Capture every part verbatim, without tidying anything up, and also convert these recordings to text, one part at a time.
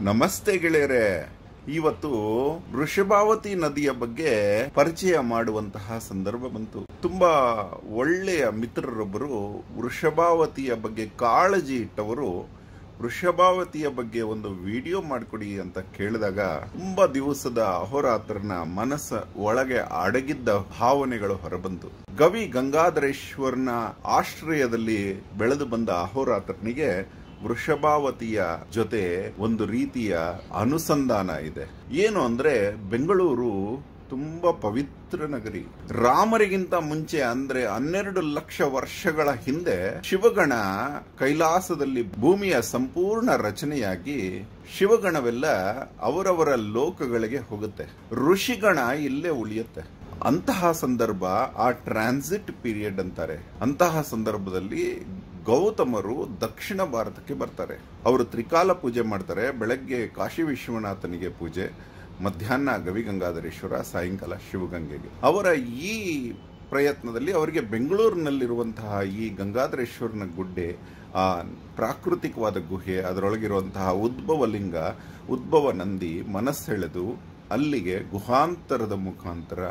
ನಮಸ್ತೆ ಗೆಳೆಯರೆ. ಇವತ್ತು ವೃಷಭಾವತಿ ನದಿಯ ಬಗ್ಗೆ ಪರಿಚಯ ಮಾಡುವಂತಹ ಸಂದರ್ಭ ಬಂತು. ತುಂಬಾ ಒಳ್ಳೆಯ ಮಿತ್ರರೊಬ್ಬರು ವೃಷಭಾವತಿಯ ಬಗ್ಗೆ ಕಾಳಜಿ ಇಟ್ಟವರು ವೃಷಭಾವತಿಯ ಬಗ್ಗೆ ಒಂದು ವಿಡಿಯೋ ಮಾಡಿಕೊಡಿ ಅಂತ ಕೇಳಿದಾಗ ತುಂಬಾ ದಿವಸದ ಅಹೋರಾತ್ರನ ಮನಸ್ಸ ಒಳಗೆ ಅಡಗಿದ್ದ ಭಾವನೆಗಳು ಹೊರಬಂತು. ಗವಿ ಗಂಗಾಧರೇಶ್ವರನ ಆಶ್ರಯದಲ್ಲಿ ಬೆಳೆದು ಬಂದ ಅಹೋರಾತ್ರನಿಗೆ ವೃಷಭಾವತಿಯ ಜೊತೆ ಒಂದು ರೀತಿಯ ಅನುಸಂಧಾನ ಇದೆ. ಏನು ಅಂದ್ರೆ, ಬೆಂಗಳೂರು ತುಂಬಾ ಪವಿತ್ರ ನಗರಿ. ರಾಮರಿಗಿಂತ ಮುಂಚೆ ಅಂದ್ರೆ ಹನ್ನೆರಡು ಲಕ್ಷ ವರ್ಷಗಳ ಹಿಂದೆ ಶಿವಗಣ ಕೈಲಾಸದಲ್ಲಿ ಭೂಮಿಯ ಸಂಪೂರ್ಣ ರಚನೆಯಾಗಿ ಶಿವಗಣವೆಲ್ಲ ಅವರವರ ಲೋಕಗಳಿಗೆ ಹೋಗುತ್ತೆ, ಋಷಿಗಣ ಇಲ್ಲೇ ಉಳಿಯುತ್ತೆ. ಅಂತಹ ಸಂದರ್ಭ ಆ ಟ್ರಾನ್ಸಿಟ್ ಪೀರಿಯಡ್ ಅಂತಾರೆ. ಅಂತಹ ಸಂದರ್ಭದಲ್ಲಿ ಗೌತಮರು ದಕ್ಷಿಣ ಭಾರತಕ್ಕೆ ಬರ್ತಾರೆ. ಅವರು ತ್ರಿಕಾಲ ಪೂಜೆ ಮಾಡ್ತಾರೆ. ಬೆಳಗ್ಗೆ ಕಾಶಿ ವಿಶ್ವನಾಥನಿಗೆ ಪೂಜೆ, ಮಧ್ಯಾಹ್ನ ಗವಿಗಂಗಾಧರೇಶ್ವರ, ಸಾಯಂಕಾಲ ಶಿವಗಂಗೆಗೆ. ಅವರ ಈ ಪ್ರಯತ್ನದಲ್ಲಿ ಅವರಿಗೆ ಬೆಂಗಳೂರಿನಲ್ಲಿರುವಂತಹ ಈ ಗಂಗಾಧರೇಶ್ವರನ ಗುಡ್ಡೆ, ಆ ಪ್ರಾಕೃತಿಕವಾದ ಗುಹೆ, ಅದರೊಳಗಿರುವಂತಹ ಉದ್ಭವ ಲಿಂಗ, ಉದ್ಭವ ನಂದಿ ಮನಸ್ಸೆಳೆದು ಅಲ್ಲಿಗೆ ಗುಹಾಂತರದ ಮುಖಾಂತರ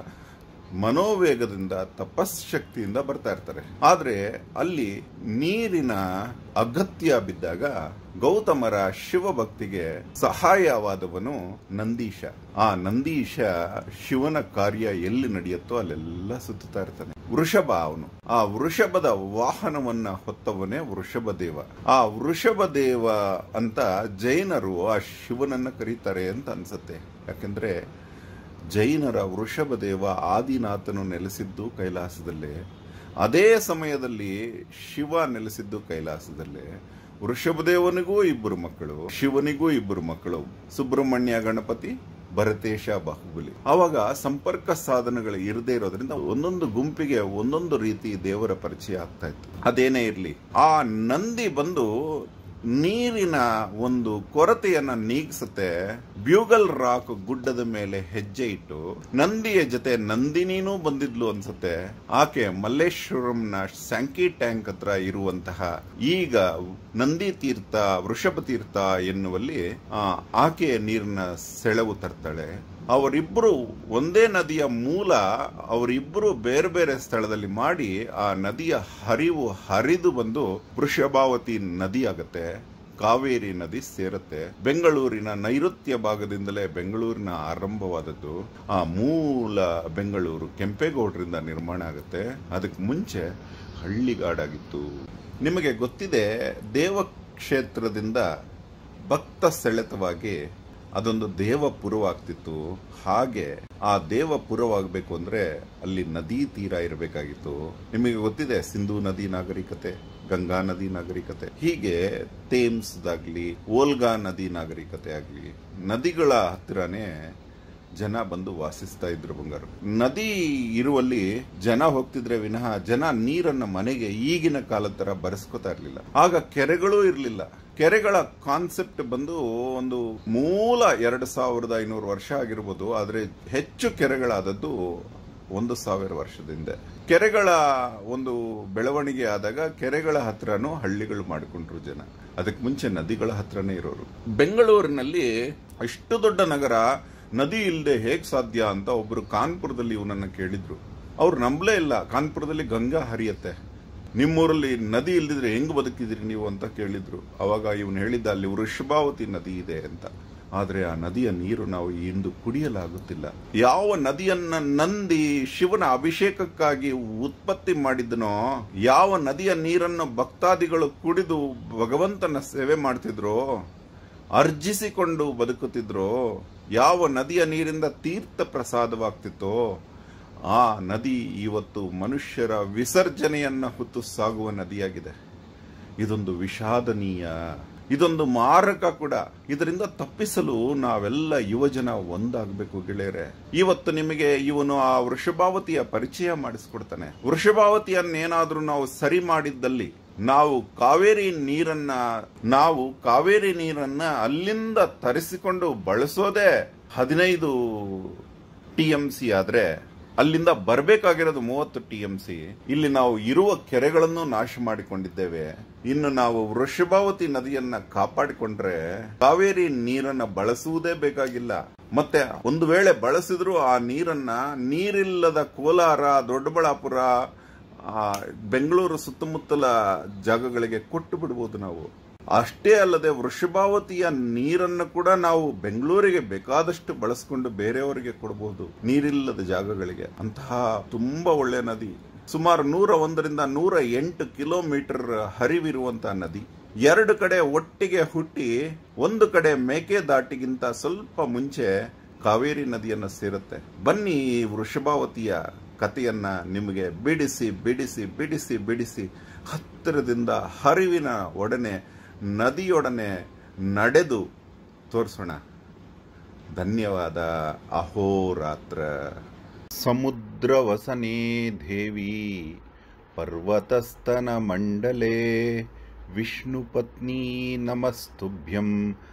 ಮನೋವೇಗದಿಂದ ತಪಶಕ್ತಿಯಿಂದ ಬರ್ತಾ ಇರ್ತಾರೆ. ಆದ್ರೆ ಅಲ್ಲಿ ನೀರಿನ ಅಗತ್ಯ ಬಿದ್ದಾಗ ಗೌತಮರ ಶಿವಭಕ್ತಿಗೆ ಸಹಾಯವಾದವನು ನಂದೀಶ. ಆ ನಂದೀಶ ಶಿವನ ಕಾರ್ಯ ಎಲ್ಲಿ ನಡೆಯುತ್ತೋ ಅಲ್ಲೆಲ್ಲ ಸುತ್ತುತ್ತಾ ಇರ್ತಾನೆ. ವೃಷಭ ಅವನು. ಆ ವೃಷಭದ ವಾಹನವನ್ನ ಹೊತ್ತವನೇ ವೃಷಭದೇವ. ಆ ವೃಷಭದೇವ ಅಂತ ಜೈನರು ಆ ಶಿವನನ್ನ ಕರೀತಾರೆ ಅಂತ ಅನ್ಸುತ್ತೆ. ಯಾಕೆಂದ್ರೆ ಜೈನರ ವೃಷಭದೇವ ಆದಿನಾಥನು ನೆಲೆಸಿದ್ದು ಕೈಲಾಸದಲ್ಲೇ, ಅದೇ ಸಮಯದಲ್ಲಿ ಶಿವ ನೆಲೆಸಿದ್ದು ಕೈಲಾಸದಲ್ಲೇ. ವೃಷಭದೇವನಿಗೂ ಇಬ್ಬರು ಮಕ್ಕಳು, ಶಿವನಿಗೂ ಇಬ್ಬರು ಮಕ್ಕಳು, ಸುಬ್ರಹ್ಮಣ್ಯ ಗಣಪತಿ, ಭರತೇಶ ಬಾಹುಬಲಿ. ಆವಾಗ ಸಂಪರ್ಕ ಸಾಧನಗಳು ಇರದೇ ಇರೋದ್ರಿಂದ ಒಂದೊಂದು ಗುಂಪಿಗೆ ಒಂದೊಂದು ರೀತಿ ದೇವರ ಪರಿಚಯ ಆಗ್ತಾ ಇತ್ತು. ಅದೇನೇ ಇರ್ಲಿ, ಆ ನಂದಿ ಬಂದು ನೀರಿನ ಒಂದು ಕೊರತೆಯನ್ನ ನೀಗಿಸುತ್ತೆ. ಬ್ಯೂಗಲ್ ರಾಕ್ ಗುಡ್ಡದ ಮೇಲೆ ಹೆಜ್ಜೆ ಇಟ್ಟು ನಂದಿಯ ಜೊತೆ ನಂದಿನೀನೂ ಬಂದಿದ್ಲು ಅನ್ಸುತ್ತೆ. ಆಕೆ ಮಲ್ಲೇಶ್ವರಂನ ಸ್ಯಾಂಕಿ ಟ್ಯಾಂಕ್ ಹತ್ರ ಇರುವಂತಹ ಈಗ ನಂದಿ ತೀರ್ಥ, ವೃಷಭ ತೀರ್ಥ ಎನ್ನುವಲ್ಲಿ ಆಕೆ ನೀರಿನ ಸೆಳವು ತರ್ತಾಳೆ. ಅವರಿಬ್ಬರು ಒಂದೇ ನದಿಯ ಮೂಲ, ಅವರಿಬ್ಬರು ಬೇರೆ ಬೇರೆ ಸ್ಥಳದಲ್ಲಿ ಮಾಡಿ ಆ ನದಿಯ ಹರಿವು ಹರಿದು ಬಂದು ವೃಷಭಾವತಿ ನದಿ ಆಗತ್ತೆ. ಕಾವೇರಿ ನದಿ ಸೇರುತ್ತೆ. ಬೆಂಗಳೂರಿನ ನೈಋತ್ಯ ಭಾಗದಿಂದಲೇ ಬೆಂಗಳೂರಿನ ಆರಂಭವಾದದ್ದು. ಆ ಮೂಲ ಬೆಂಗಳೂರು ಕೆಂಪೇಗೌಡರಿಂದ ನಿರ್ಮಾಣ ಆಗುತ್ತೆ. ಅದಕ್ಕೆ ಮುಂಚೆ ಹಳ್ಳಿಗಾಡಾಗಿತ್ತು. ನಿಮಗೆ ಗೊತ್ತಿದೆ, ದೇವಕ್ಷೇತ್ರದಿಂದ ಭಕ್ತ ಸೆಳೆತವಾಗಿ ಅದೊಂದು ದೇವಪುರವಾಗ್ತಿತ್ತು. ಹಾಗೆ ಆ ದೇವಪುರವಾಗಬೇಕು ಅಂದ್ರೆ ಅಲ್ಲಿ ನದಿ ತೀರ ಇರಬೇಕಾಗಿತ್ತು. ನಿಮಗೆ ಗೊತ್ತಿದೆ, ಸಿಂಧೂ ನದಿ ನಾಗರಿಕತೆ, ಗಂಗಾ ನದಿ ನಾಗರಿಕತೆ, ಹೀಗೆ ಥೇಮ್ಸ್ದಾಗ್ಲಿ ಓಲ್ಗಾ ನದಿ ನಾಗರಿಕತೆ ಆಗ್ಲಿ ನದಿಗಳ ಹತ್ತಿರನೇ ಜನ ಬಂದು ವಾಸಿಸ್ತಾ ಇದ್ರು. ಬಂಗಾರು ನದಿ ಇರುವಲ್ಲಿ ಜನ ಹೋಗ್ತಿದ್ರೆ ವಿನಃ ಜನ ನೀರನ್ನ ಮನೆಗೆ ಈಗಿನ ಕಾಲದ ತರ ಬರೆಸ್ಕೊತಾ ಇರ್ಲಿಲ್ಲ. ಆಗ ಕೆರೆಗಳೂ ಇರ್ಲಿಲ್ಲ. ಕೆರೆಗಳ ಕಾನ್ಸೆಪ್ಟ್ ಬಂದು ಒಂದು ಮೂಲ ಎರಡು ಸಾವಿರದ ಐನೂರು ವರ್ಷ ಆಗಿರ್ಬೋದು. ಆದ್ರೆ ಹೆಚ್ಚು ಕೆರೆಗಳಾದದ್ದು ಒಂದು ಸಾವಿರ ವರ್ಷದಿಂದ. ಕೆರೆಗಳ ಒಂದು ಬೆಳವಣಿಗೆ ಆದಾಗ ಕೆರೆಗಳ ಹತ್ರನೂ ಹಳ್ಳಿಗಳು ಮಾಡಿಕೊಂಡ್ರು ಜನ. ಅದಕ್ಕೆ ಮುಂಚೆ ನದಿಗಳ ಹತ್ರನೇ ಇರೋರು. ಬೆಂಗಳೂರಿನಲ್ಲಿ ಅಷ್ಟು ದೊಡ್ಡ ನಗರ, ನದಿ ಇಲ್ಲದೆ ಹೇಗ್ ಸಾಧ್ಯ ಅಂತ ಒಬ್ರು ಕಾನ್ಪುರದಲ್ಲಿ ಇವನನ್ನ ಕೇಳಿದ್ರು. ಅವ್ರು ನಂಬಲೇ ಇಲ್ಲ. ಕಾನ್ಪುರದಲ್ಲಿ ಗಂಗಾ ಹರಿಯತ್ತೆ, ನಿಮ್ಮೂರಲ್ಲಿ ನದಿ ಇಲ್ದಿದ್ರೆ ಹೆಂಗ್ ಬದುಕಿದ್ರಿ ನೀವು ಅಂತ ಕೇಳಿದ್ರು. ಅವಾಗ ಇವನು ಹೇಳಿದ್ದ, ಅಲ್ಲಿ ವೃಷಭಾವತಿ ನದಿ ಇದೆ ಅಂತ. ಆದ್ರೆ ಆ ನದಿಯ ನೀರು ನಾವು ಇಂದು ಕುಡಿಯಲಾಗುತ್ತಿಲ್ಲ. ಯಾವ ನದಿಯನ್ನ ನಂದಿ ಶಿವನ ಅಭಿಷೇಕಕ್ಕಾಗಿ ಉತ್ಪತ್ತಿ ಮಾಡಿದನೋ, ಯಾವ ನದಿಯ ನೀರನ್ನು ಭಕ್ತಾದಿಗಳು ಕುಡಿದು ಭಗವಂತನ ಸೇವೆ ಮಾಡ್ತಿದ್ರು, ಅರ್ಜಿಸಿಕೊಂಡು ಬದುಕುತ್ತಿದ್ರು, ಯಾವ ನದಿಯ ನೀರಿಂದ ತೀರ್ಥ ಪ್ರಸಾದವಾಗ್ತಿತ್ತೋ ಆ ನದಿ ಇವತ್ತು ಮನುಷ್ಯರ ವಿಸರ್ಜನೆಯನ್ನ ಹೊತ್ತು ಸಾಗುವ ನದಿಯಾಗಿದೆ. ಇದೊಂದು ವಿಷಾದನೀಯ, ಇದೊಂದು ಮಾರಕ ಕೂಡ. ಇದರಿಂದ ತಪ್ಪಿಸಲು ನಾವೆಲ್ಲ ಯುವಜನ ಒಂದಾಗಬೇಕು ಗೆಳೆಯರೆ. ಇವತ್ತು ನಿಮಗೆ ಇವನು ಆ ವೃಷಭಾವತಿಯ ಪರಿಚಯ ಮಾಡಿಸ್ಕೊಡ್ತಾನೆ. ವೃಷಭಾವತಿಯನ್ನೇನಾದ್ರೂ ನಾವು ಸರಿ ಮಾಡಿದ್ದಲ್ಲಿ, ನಾವು ಕಾವೇರಿ ನೀರನ್ನ ನಾವು ಕಾವೇರಿ ನೀರನ್ನ ಅಲ್ಲಿಂದ ತರಿಸಿಕೊಂಡು ಬಳಸೋದೇ ಹದಿನೈದು ಟಿ ಎಂ ಸಿ ಆದ್ರೆ ಅಲ್ಲಿಂದ ಬರಬೇಕಾಗಿರೋದು ಮೂವತ್ತು ಟಿ ಎಂ ಸಿ. ಇಲ್ಲಿ ನಾವು ಇರುವ ಕೆರೆಗಳನ್ನು ನಾಶ ಮಾಡಿಕೊಂಡಿದ್ದೇವೆ. ಇನ್ನು ನಾವು ವೃಷಭಾವತಿ ನದಿಯನ್ನ ಕಾಪಾಡಿಕೊಂಡ್ರೆ ಕಾವೇರಿ ನೀರನ್ನ ಬಳಸುವುದೇ ಬೇಕಾಗಿಲ್ಲ. ಮತ್ತೆ ಒಂದು ವೇಳೆ ಬಳಸಿದ್ರು ಆ ನೀರನ್ನ ನೀರಿಲ್ಲದ ಕೋಲಾರ, ದೊಡ್ಡಬಳ್ಳಾಪುರ, ಬೆಂಗಳೂರು ಸುತ್ತಮುತ್ತಲ ಜಾಗಗಳಿಗೆ ಕೊಟ್ಟು ಬಿಡಬಹುದು ನಾವು. ಅಷ್ಟೇ ಅಲ್ಲದೆ ವೃಷಭಾವತಿಯ ನೀರನ್ನು ಕೂಡ ನಾವು ಬೆಂಗಳೂರಿಗೆ ಬೇಕಾದಷ್ಟು ಬಳಸಿಕೊಂಡು ಬೇರೆಯವರಿಗೆ ಕೊಡಬಹುದು, ನೀರಿಲ್ಲದ ಜಾಗಗಳಿಗೆ. ಅಂತಹ ತುಂಬಾ ಒಳ್ಳೆ ನದಿ. ಸುಮಾರು ನೂರ ಒಂದರಿಂದ ನೂರ ಎಂಟು ಕಿಲೋಮೀಟರ್ ಹರಿವಿರುವಂತಹ ನದಿ. ಎರಡು ಕಡೆ ಒಟ್ಟಿಗೆ ಹುಟ್ಟಿ ಒಂದು ಕಡೆ ಮೇಕೆದಾಟಿಗಿಂತ ಸ್ವಲ್ಪ ಮುಂಚೆ ಕಾವೇರಿ ನದಿಯನ್ನು ಸೇರುತ್ತೆ. ಬನ್ನಿ ಈ ವೃಷಭಾವತಿಯ ಕಥೆಯನ್ನ ನಿಮಗೆ ಬಿಡಿಸಿ ಬಿಡಿಸಿ ಬಿಡಿಸಿ ಬಿಡಿಸಿ ಹತ್ತಿರದಿಂದ ಹರಿವಿನ ಒಡನೆ ನದಿಯೊಡನೆ ನಡೆದು ತೋರಿಸೋಣ. ಧನ್ಯವಾದ. ಅಹೋರಾತ್ರ. ಸಮುದ್ರ ವಸನೆ ದೇವಿ ಪರ್ವತಸ್ತನ ಮಂಡಲೆ ವಿಷ್ಣು ಪತ್ನಿ ನಮಸ್ತುಭ್ಯಂ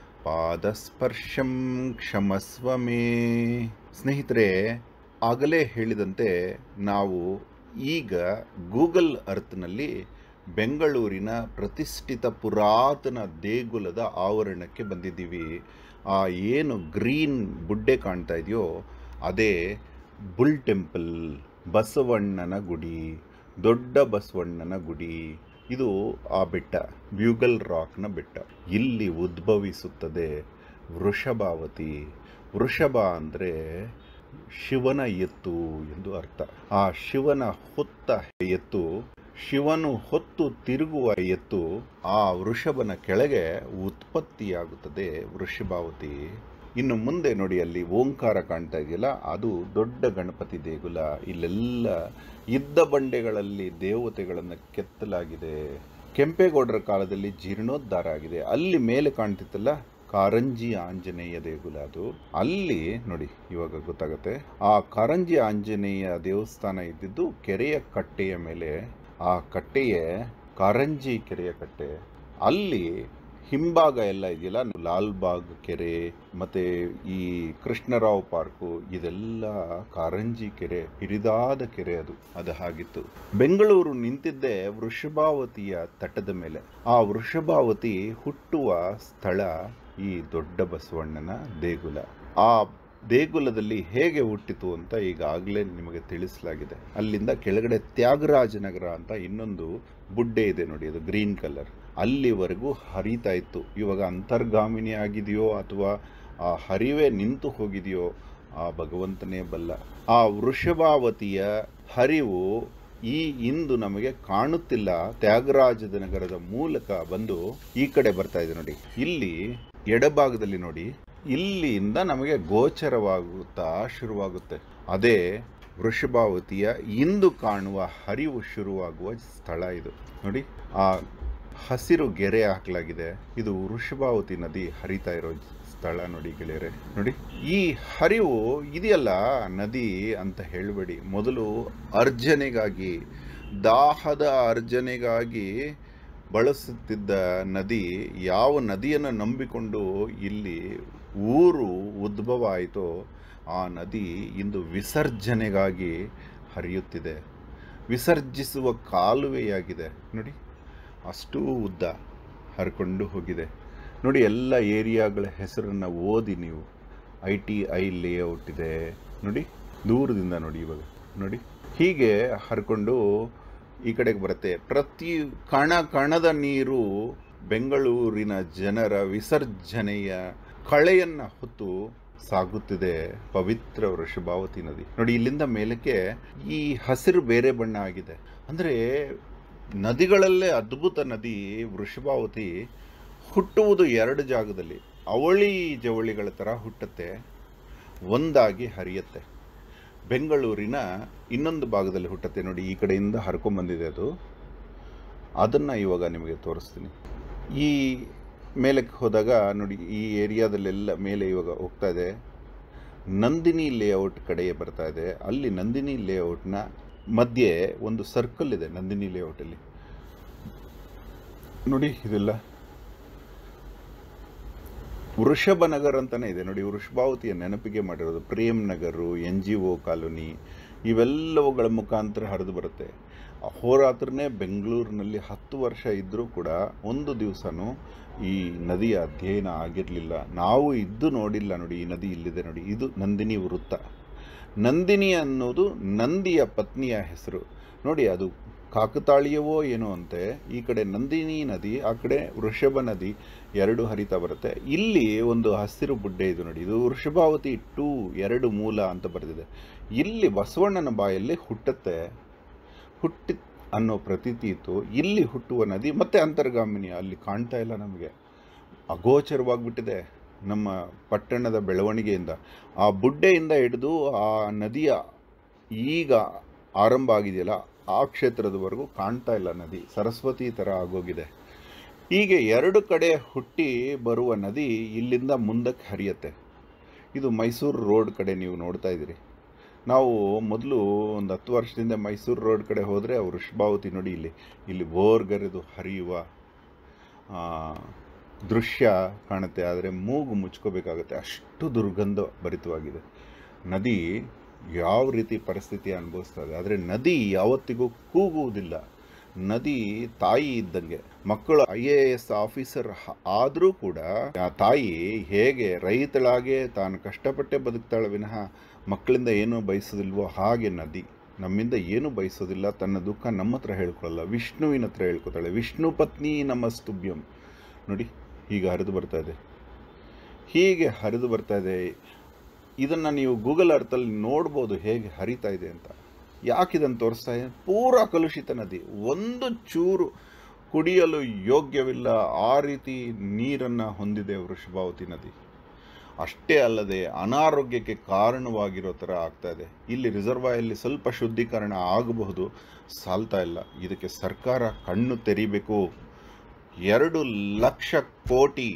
ಪಾದಸ್ಪರ್ಶಂ ಕ್ಷಮಸ್ವ ಮೇ. ಸ್ನೇಹಿತರೆ, ಆಗಲೇ ಹೇಳಿದಂತೆ ನಾವು ಈಗ ಗೂಗಲ್ ಅರ್ಥನಲ್ಲಿ ಬೆಂಗಳೂರಿನ ಪ್ರತಿಷ್ಠಿತ ಪುರಾತನ ದೇಗುಲದ ಆವರಣಕ್ಕೆ ಬಂದಿದ್ದೀವಿ. ಆ ಏನು ಗ್ರೀನ್ ಬುಡ್ಡೆ ಕಾಣ್ತಾ ಇದೆಯೋ ಅದೇ ಬುಲ್ ಟೆಂಪಲ್, ಬಸವಣ್ಣನ ಗುಡಿ, ದೊಡ್ಡ ಬಸವಣ್ಣನ ಗುಡಿ. ಇದು ಆ ಬೆಟ್ಟ, ಬ್ಯೂಗಲ್ ರಾಕ್ನ ಬೆಟ್ಟ. ಇಲ್ಲಿ ಉದ್ಭವಿಸುತ್ತದೆ ವೃಷಭಾವತಿ. ವೃಷಭ ಅಂದರೆ ಶಿವನ ಎತ್ತು ಎಂದು ಅರ್ಥ. ಆ ಶಿವನ ಹೊತ್ತ ಎತ್ತು, ಶಿವನು ಹೊತ್ತು ತಿರುಗುವ ಎತ್ತು, ಆ ವೃಷಭನ ಕೆಳಗೆ ಉತ್ಪತ್ತಿಯಾಗುತ್ತದೆ ವೃಷಭಾವತಿ. ಇನ್ನು ಮುಂದೆ ನೋಡಿ, ಅಲ್ಲಿ ಓಂಕಾರ ಕಾಣ್ತಾ ಇದೆಯಲ್ಲ, ಅದು ದೊಡ್ಡ ಗಣಪತಿ ದೇಗುಲ. ಇಲ್ಲೆಲ್ಲ ಇದ್ದ ಬಂಡೆಗಳಲ್ಲಿ ದೇವತೆಗಳನ್ನು ಕೆತ್ತಲಾಗಿದೆ. ಕೆಂಪೇಗೌಡರ ಕಾಲದಲ್ಲಿ ಜೀರ್ಣೋದ್ಧಾರ ಆಗಿದೆ. ಅಲ್ಲಿ ಮೇಲೆ ಕಾಣ್ತಿತ್ತಲ್ಲ ಕಾರಂಜಿ ಆಂಜನೇಯ ದೇಗುಲ, ಅದು ಅಲ್ಲಿ ನೋಡಿ ಇವಾಗ ಗೊತ್ತಾಗುತ್ತೆ. ಆ ಕಾರಂಜಿ ಆಂಜನೇಯ ದೇವಸ್ಥಾನ ಇದ್ದಿದ್ದು ಕೆರೆಯ ಕಟ್ಟೆಯ ಮೇಲೆ. ಆ ಕಟ್ಟೆಯೇ ಕಾರಂಜಿ ಕೆರೆಯ ಕಟ್ಟೆ. ಅಲ್ಲಿ ಹಿಂಭಾಗ ಎಲ್ಲ ಇದೆಯಲ್ಲ, ಲಾಲ್ಬಾಗ್ ಕೆರೆ ಮತ್ತೆ ಈ ಕೃಷ್ಣರಾವ್ ಪಾರ್ಕು, ಇದೆಲ್ಲ ಕಾರಂಜಿ ಕೆರೆ, ಹಿರಿದಾದ ಕೆರೆ ಅದು ಅದು ಹಾಗಿತ್ತು. ಬೆಂಗಳೂರು ನಿಂತಿದ್ದೇ ವೃಷಭಾವತಿಯ ತಟದ ಮೇಲೆ. ಆ ವೃಷಭಾವತಿ ಹುಟ್ಟುವ ಸ್ಥಳ ಈ ದೊಡ್ಡ ಬಸವಣ್ಣನ ದೇಗುಲ. ಆ ದೇಗುಲದಲ್ಲಿ ಹೇಗೆ ಹುಟ್ಟಿತು ಅಂತ ಈಗಾಗಲೇ ನಿಮಗೆ ತಿಳಿಸಲಾಗಿದೆ. ಅಲ್ಲಿಂದ ಕೆಳಗಡೆ ತ್ಯಾಗರಾಜನಗರ ಅಂತ ಇನ್ನೊಂದು ಬುಡ್ಡೆ ಇದೆ ನೋಡಿ, ಅದು ಗ್ರೀನ್ ಕಲರ್. ಅಲ್ಲಿವರೆಗೂ ಹರಿತಾ ಇತ್ತು. ಇವಾಗ ಅಂತರ್ಗಾಮಿನಿ ಆಗಿದೆಯೋ ಅಥವಾ ಆ ಹರಿವೇ ನಿಂತು ಹೋಗಿದೆಯೋ ಆ ಭಗವಂತನೇ ಬಲ್ಲ. ಆ ವೃಷಭಾವತಿಯ ಹರಿವು ಈ ಇಂದು ನಮಗೆ ಕಾಣುತ್ತಿಲ್ಲ. ತ್ಯಾಗರಾಜನಗರದ ಮೂಲಕ ಬಂದು ಈ ಕಡೆ ಬರ್ತಾ ಇದೆ ನೋಡಿ. ಇಲ್ಲಿ ಎಡಭಾಗದಲ್ಲಿ ನೋಡಿ, ಇಲ್ಲಿಂದ ನಮಗೆ ಗೋಚರವಾಗುತ್ತಾ ಶುರುವಾಗುತ್ತೆ. ಅದೇ ವೃಷಭಾವತಿಯ ಇಂದು ಕಾಣುವ ಹರಿವು ಶುರುವಾಗುವ ಸ್ಥಳ ಇದು ನೋಡಿ. ಆ ಹಸಿರು ಗೆರೆ ಹಾಕಲಾಗಿದೆ. ಇದು ವೃಷಭಾವತಿ ನದಿ ಹರಿತಾ ಇರೋ ಸ್ಥಳ ನೋಡಿ ಗೆಳೆಯರೆ. ನೋಡಿ ಈ ಹರಿವು ಇದೆಯಲ್ಲ ನದಿ ಅಂತ ಹೇಳಬೇಡಿ. ಮೊದಲು ಅರ್ಜನೆಗಾಗಿ, ದಾಹದ ಅರ್ಜನೆಗಾಗಿ ಬಳಸುತ್ತಿದ್ದ ನದಿ. ಯಾವ ನದಿಯನ್ನು ನಂಬಿಕೊಂಡು ಇಲ್ಲಿ ಊರು ಉದ್ಭವ ಆಯಿತೋ ಆ ನದಿ ಇಂದು ವಿಸರ್ಜನೆಗಾಗಿ ಹರಿಯುತ್ತಿದೆ. ವಿಸರ್ಜಿಸುವ ಕಾಲುವೆಯಾಗಿದೆ ನೋಡಿ. ಅಷ್ಟೂ ಉದ್ದ ಹರ್ಕೊಂಡು ಹೋಗಿದೆ ನೋಡಿ. ಎಲ್ಲ ಏರಿಯಾಗಳ ಹೆಸರನ್ನು ಓದಿ ನೀವು. ಐ ಟಿ ಐ ಲೇಔಟ್ ಇದೆ ನೋಡಿ, ದೂರದಿಂದ ನೋಡಿ. ಇವಾಗ ನೋಡಿ ಹೀಗೆ ಹರ್ಕೊಂಡು ಈ ಕಡೆಗೆ ಬರುತ್ತೆ. ಪ್ರತಿ ಕಣ ಕಣದ ನೀರು ಬೆಂಗಳೂರಿನ ಜನರ ವಿಸರ್ಜನೆಯ ಕಳೆಯನ್ನ ಹೊತ್ತು ಸಾಗುತ್ತಿದೆ ಪವಿತ್ರ ವೃಷಭಾವತಿ ನದಿ ನೋಡಿ. ಇಲ್ಲಿಂದ ಮೇಲಕ್ಕೆ ಈ ಹಸಿರು ಬೇರೆ ಬಣ್ಣ ಆಗಿದೆ. ಅಂದರೆ ನದಿಗಳಲ್ಲೇ ಅದ್ಭುತ ನದಿ ವೃಷಭಾವತಿ. ಹುಟ್ಟುವುದು ಎರಡು ಜಾಗದಲ್ಲಿ, ಅವಳಿ ಜವಳಿಗಳ ಥರ ಹುಟ್ಟುತ್ತೆ, ಒಂದಾಗಿ ಹರಿಯುತ್ತೆ. ಬೆಂಗಳೂರಿನ ಇನ್ನೊಂದು ಭಾಗದಲ್ಲಿ ಹುಟ್ಟುತ್ತೆ ನೋಡಿ. ಈ ಕಡೆಯಿಂದ ಹರ್ಕೊಂಬಂದಿದೆ ಅದು. ಅದನ್ನು ಇವಾಗ ನಿಮಗೆ ತೋರಿಸ್ತೀನಿ. ಈ ಮೇಲಕ್ಕೆ ಹೋದಾಗ ನೋಡಿ, ಈ ಏರಿಯಾದಲ್ಲೆಲ್ಲ ಮೇಲೆ ಇವಾಗ ಹೋಗ್ತಾ ಇದೆ. ನಂದಿನಿ ಲೇಔಟ್ ಕಡೆಗೆ ಬರ್ತಾ ಇದೆ. ಅಲ್ಲಿ ನಂದಿನಿ ಲೇಔಟ್ನ ಮಧ್ಯೆ ಒಂದು ಸರ್ಕಲ್ ಇದೆ. ನಂದಿನಿ ಲೇಔಟಲ್ಲಿ ನೋಡಿ, ಇದೆಲ್ಲ ವೃಷಭ ನಗರ್ ಅಂತಾನೆ ಇದೆ ನೋಡಿ. ವೃಷಭಾವತಿಯ ನೆನಪಿಗೆ ಮಾಡಿರೋದು. Prem Nagar, N G O colony, ಇವೆಲ್ಲವುಗಳ ಮುಖಾಂತರ ಹರಿದು ಬರುತ್ತೆ. ಅಹೋರಾತ್ರನೇ ಬೆಂಗಳೂರಿನಲ್ಲಿ ಹತ್ತು ವರ್ಷ ಇದ್ದರೂ ಕೂಡ ಒಂದು ದಿವಸನೂ ಈ ನದಿಯ ಅಧ್ಯಯನ ಆಗಿರಲಿಲ್ಲ. ನಾವು ಇದ್ದು ನೋಡಿಲ್ಲ. ನೋಡಿ, ಈ ನದಿ ಇಲ್ಲಿದೆ ನೋಡಿ, ಇದು ನಂದಿನಿ ವೃತ್ತ. ನಂದಿನಿ ಅನ್ನೋದು ನಂದಿಯ ಪತ್ನಿಯ ಹೆಸರು. ನೋಡಿ, ಅದು ಕಾಕತಾಳೀಯವೋ ಏನೋ ಅಂತೆ. ಈ ಕಡೆ ನಂದಿನಿ ನದಿ, ಆ ಕಡೆ ವೃಷಭ ನದಿ ಎರಡು ಹರಿತಾ ಬರುತ್ತೆ. ಇಲ್ಲಿ ಒಂದು ಹಸಿರು ಬುಡ್ಡೆ ಇದು ನೋಡಿ, ಇದು ವೃಷಭಾವತಿ ಟೂ ಎರಡು ಮೂಲ ಅಂತ ಬರೆದಿದೆ. ಇಲ್ಲಿ ಬಸವಣ್ಣನ ಬಾಯಲ್ಲಿ ಹುಟ್ಟುತ್ತೆ, ಹುಟ್ಟಿ ಅನ್ನೋ ಪ್ರತೀತಿ ಇತ್ತು. ಇಲ್ಲಿ ಹುಟ್ಟುವ ನದಿ ಮತ್ತೆ ಅಂತರ್ಗಾಮಿನಿ ಅಲ್ಲಿ ಕಾಣ್ತಾ ಇಲ್ಲ, ನಮಗೆ ಅಗೋಚರವಾಗಿಬಿಟ್ಟಿದೆ ನಮ್ಮ ಪಟ್ಟಣದ ಬೆಳವಣಿಗೆಯಿಂದ. ಆ ಬುಡ್ಡೆಯಿಂದ ಹಿಡಿದು ಆ ನದಿಯ ಈಗ ಆರಂಭ ಆಗಿದೆಯಲ್ಲ ಆ ಕ್ಷೇತ್ರದವರೆಗೂ ಕಾಣ್ತಾ ಇಲ್ಲ ನದಿ, ಸರಸ್ವತಿ ಥರ ಆಗೋಗಿದೆ. ಹೀಗೆ ಎರಡು ಕಡೆ ಹುಟ್ಟಿ ಬರುವ ನದಿ ಇಲ್ಲಿಂದ ಮುಂದಕ್ಕೆ ಹರಿಯುತ್ತೆ. ಇದು ಮೈಸೂರು ರೋಡ್ ಕಡೆ ನೀವು ನೋಡ್ತಾ ಇದ್ದೀರಿ. ನಾವು ಮೊದಲು ಒಂದು ಹತ್ತು ವರ್ಷದಿಂದ ಮೈಸೂರು ರೋಡ್ ಕಡೆ ಹೋದರೆ ಅವರು ವೃಷಭಾವತಿ ನೋಡಿ, ಇಲ್ಲಿ ಇಲ್ಲಿ ಬೋರ್ಗರೆದು ಹರಿಯುವ ದೃಶ್ಯ ಕಾಣುತ್ತೆ. ಆದರೆ ಮೂಗು ಮುಚ್ಕೋಬೇಕಾಗತ್ತೆ, ಅಷ್ಟು ದುರ್ಗಂಧ ಭರಿತವಾಗಿದೆ ನದಿ. ಯಾವ ರೀತಿ ಪರಿಸ್ಥಿತಿ ಅನುಭವಿಸ್ತಾ ಇದೆ. ಆದರೆ ನದಿ ಯಾವತ್ತಿಗೂ ಕೂಗುವುದಿಲ್ಲ. ನದಿ ತಾಯಿ ಇದ್ದಂಗೆ. ಮಕ್ಕಳು ಐ ಎ ಎಸ್ ಆಫೀಸರ್ ಆದರೂ ಕೂಡ ಆ ತಾಯಿ ಹೇಗೆ ರೈತಳಾಗೆ ತಾನು ಕಷ್ಟಪಟ್ಟೆ ಬದುಕ್ತಾಳೆ ವಿನಃ ಮಕ್ಕಳಿಂದ ಏನೂ ಬಯಸೋದಿಲ್ವೋ ಹಾಗೆ ನದಿ ನಮ್ಮಿಂದ ಏನೂ ಬಯಸೋದಿಲ್ಲ. ತನ್ನ ದುಃಖ ನಮ್ಮ ಹತ್ರ ಹೇಳ್ಕೊಳ್ಳಲ್ಲ, ವಿಷ್ಣುವಿನ ಹತ್ರ ಹೇಳ್ಕೊತಾಳೆ. ವಿಷ್ಣು ಪತ್ನಿ ನಮ್ಮ ಸ್ತುಭ್ಯಂ. ನೋಡಿ, ಹೀಗೆ ಹರಿದು ಬರ್ತಾ ಇದೆ, ಹೀಗೆ ಹರಿದು ಬರ್ತಾ ಇದೆ. ಇದನ್ನು ನೀವು ಗೂಗಲ್ ಅರ್ಥಲ್ಲಿ ನೋಡ್ಬೋದು ಹೇಗೆ ಹರಿತಾ ಇದೆ ಅಂತ. ಯಾಕೆ ಇದನ್ನು ತೋರಿಸ್ತಾ ಇದೆ? ಪೂರಾ ಕಲುಷಿತ ನದಿ, ಒಂದು ಚೂರು ಕುಡಿಯಲು ಯೋಗ್ಯವಿಲ್ಲ, ಆ ರೀತಿ ನೀರನ್ನು ಹೊಂದಿದೆ ವೃಷಭಾವತಿ ನದಿ. ಅಷ್ಟೇ ಅಲ್ಲದೆ ಅನಾರೋಗ್ಯಕ್ಕೆ ಕಾರಣವಾಗಿರೋ ಥರ ಆಗ್ತಾ ಇದೆ. ಇಲ್ಲಿ ರಿಸರ್ವಾಯಲ್ಲಿ ಸ್ವಲ್ಪ ಶುದ್ಧೀಕರಣ ಆಗಬಹುದು, ಸಾಲ್ತಾ ಇಲ್ಲ. ಇದಕ್ಕೆ ಸರ್ಕಾರ ಕಣ್ಣು ತೆರಿಬೇಕು. ಎರಡು ಲಕ್ಷ ಕೋಟಿ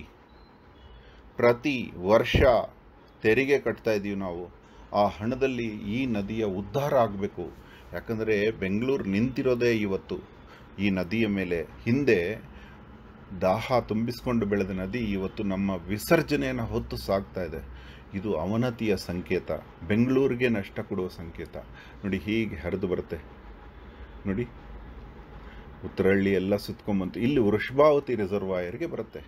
ಪ್ರತಿ ವರ್ಷ ತೆರಿಗೆ ಕಟ್ತಾ ಇದ್ದೀವಿ ನಾವು. ಆ ಹಣದಲ್ಲಿ ಈ ನದಿಯ ಉದ್ಧಾರ ಆಗಬೇಕು. ಯಾಕಂದರೆ ಬೆಂಗಳೂರು ನಿಂತಿರೋದೇ ಇವತ್ತು ಈ ನದಿಯ ಮೇಲೆ. ಹಿಂದೆ ದಾಹ ತುಂಬಿಸ್ಕೊಂಡು ಬೆಳೆದ ನದಿ ಇವತ್ತು ನಮ್ಮ ವಿಸರ್ಜನೆಯನ್ನು ಹೊತ್ತು ಸಾಗ್ತಾ ಇದೆ. ಇದು ಅವನತಿಯ ಸಂಕೇತ, ಬೆಂಗಳೂರಿಗೆ ನಷ್ಟ ಕೊಡುವ ಸಂಕೇತ. ನೋಡಿ, ಹೀಗೆ ಹರಿದು ಬರುತ್ತೆ ನೋಡಿ. ಉತ್ತರಹಳ್ಳಿ ಎಲ್ಲ ಸುತ್ಕೊಂಬಂತು ಇಲ್ಲಿ ವೃಷಭಾವತಿ ರಿಸರ್ವಾಯರ್ಗೆ ಬರುತ್ತೆ.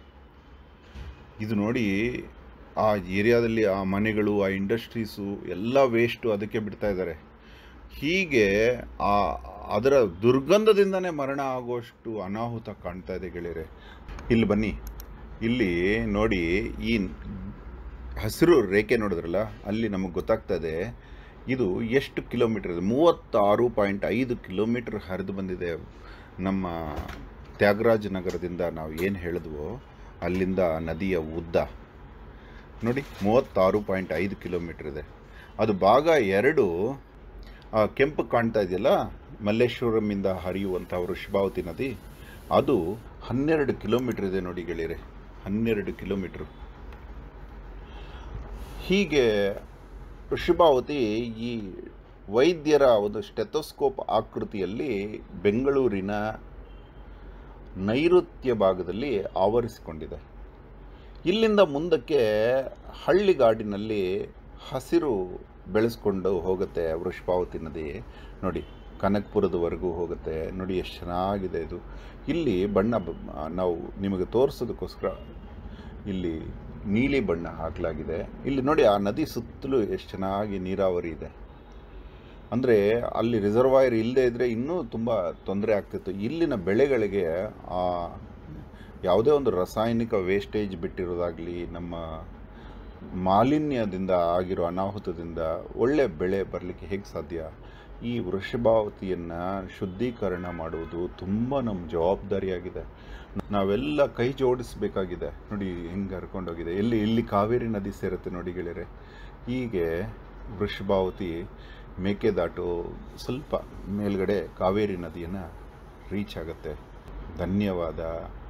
ಇದು ನೋಡಿ, ಆ ಏರಿಯಾದಲ್ಲಿ ಆ ಮನೆಗಳು, ಆ ಇಂಡಸ್ಟ್ರೀಸು ಎಲ್ಲ ವೇಸ್ಟು ಅದಕ್ಕೆ ಬಿಡ್ತಾ ಇದ್ದಾರೆ. ಹೀಗೆ ಆ ಅದರ ದುರ್ಗಂಧದಿಂದನೇ ಮರಣ ಆಗುವಷ್ಟು ಅನಾಹುತ ಕಾಣ್ತಾ ಇದೆ ಗೆಳೆಯರೆ. ಇಲ್ಲಿ ಬನ್ನಿ, ಇಲ್ಲಿ ನೋಡಿ, ಈ ಹಸಿರು ರೇಖೆ ನೋಡಿದ್ರಲ್ಲ, ಅಲ್ಲಿ ನಮಗೆ ಗೊತ್ತಾಗ್ತಾ ಇದೆ ಇದು ಎಷ್ಟು ಕಿಲೋಮೀಟರ್ ಇದೆ. ಮೂವತ್ತಾರು ಪಾಯಿಂಟ್ ಐದು ಕಿಲೋಮೀಟರ್ ಹರಿದು ಬಂದಿದೆ ನಮ್ಮ ತ್ಯಾಗರಾಜ ನಗರದಿಂದ. ನಾವು ಏನು ಹೇಳಿದ್ವೋ ಅಲ್ಲಿಂದ ನದಿಯ ಉದ್ದ ನೋಡಿ, ಮೂವತ್ತಾರು ಪಾಯಿಂಟ್ ಐದು ಕಿಲೋಮೀಟರ್ ಇದೆ. ಅದು ಭಾಗ ಎರಡು ಕೆಂಪು ಕಾಣ್ತಾ ಇದೆಯಲ್ಲ, ಮಲ್ಲೇಶ್ವರಮಿಂದ ಹರಿಯುವಂಥ ವೃಷಭಾವತಿ ನದಿ, ಅದು ಹನ್ನೆರಡು ಕಿಲೋಮೀಟರ್ ಇದೆ ನೋಡಿ ಗೆಳೆಯರೆ, ಹನ್ನೆರಡು ಕಿಲೋಮೀಟ್ರು. ಹೀಗೆ ವೃಷಭಾವತಿ ಈ ವೈದ್ಯರ ಒಂದು ಸ್ಟೆಥೋಸ್ಕೋಪ್ ಆಕೃತಿಯಲ್ಲಿ ಬೆಂಗಳೂರಿನ ನೈಋತ್ಯ ಭಾಗದಲ್ಲಿ ಆವರಿಸಿಕೊಂಡಿದೆ. ಇಲ್ಲಿಂದ ಮುಂದಕ್ಕೆ ಹಳ್ಳಿಗಾಡಿನಲ್ಲಿ ಹಸಿರು ಬೆಳೆಸ್ಕೊಂಡು ಹೋಗುತ್ತೆ ವೃಷಭಾವತಿ ನದಿ. ನೋಡಿ, ಕನಕಪುರದವರೆಗೂ ಹೋಗುತ್ತೆ. ನೋಡಿ ಎಷ್ಟು ಚೆನ್ನಾಗಿದೆ ಇದು. ಇಲ್ಲಿ ಬಣ್ಣ ನಾವು ನಿಮಗೆ ತೋರಿಸೋದಕ್ಕೋಸ್ಕರ ಇಲ್ಲಿ ನೀಲಿ ಬಣ್ಣ ಹಾಕಲಾಗಿದೆ. ಇಲ್ಲಿ ನೋಡಿ, ಆ ನದಿ ಸುತ್ತಲೂ ಎಷ್ಟು ಚೆನ್ನಾಗಿ ನೀರಾವರಿ ಇದೆ. ಅಂದರೆ ಅಲ್ಲಿ ರಿಸರ್ವಾಯರ್ ಇಲ್ಲದೆ ಇದ್ದರೆ ಇನ್ನೂ ತುಂಬ ತೊಂದರೆ ಆಗ್ತಿತ್ತು. ಇಲ್ಲಿನ ಬೆಳೆಗಳಿಗೆ ಆ ಯಾವುದೇ ಒಂದು ರಾಸಾಯನಿಕ ವೇಸ್ಟೇಜ್ ಬಿಟ್ಟಿರೋದಾಗಲಿ, ನಮ್ಮ ಮಾಲಿನ್ಯದಿಂದ ಆಗಿರೋ ಅನಾಹುತದಿಂದ ಒಳ್ಳೆ ಬೆಳೆ ಬರಲಿಕ್ಕೆ ಹೇಗೆ ಸಾಧ್ಯ? ಈ ವೃಷಭಾವತಿಯನ್ನು ಶುದ್ಧೀಕರಣ ಮಾಡುವುದು ತುಂಬ ನಮ್ಮ ಜವಾಬ್ದಾರಿಯಾಗಿದೆ. ನಾವೆಲ್ಲ ಕೈ ಜೋಡಿಸಬೇಕಾಗಿದೆ. ನೋಡಿ ಹೆಂಗೆ ಹರ್ಕೊಂಡೋಗಿದೆ. ಎಲ್ಲಿ ಇಲ್ಲಿ ಕಾವೇರಿ ನದಿ ಸೇರುತ್ತೆ ನೋಡಿ ಗೆಳೆಯರೆ. ಹೀಗೆ ವೃಷಭಾವತಿ ಮೇಕೆದಾಟು ಸ್ವಲ್ಪ ಮೇಲ್ಗಡೆ ಕಾವೇರಿ ನದಿಯನ್ನು ರೀಚ್ ಆಗುತ್ತೆ. ಧನ್ಯವಾದ.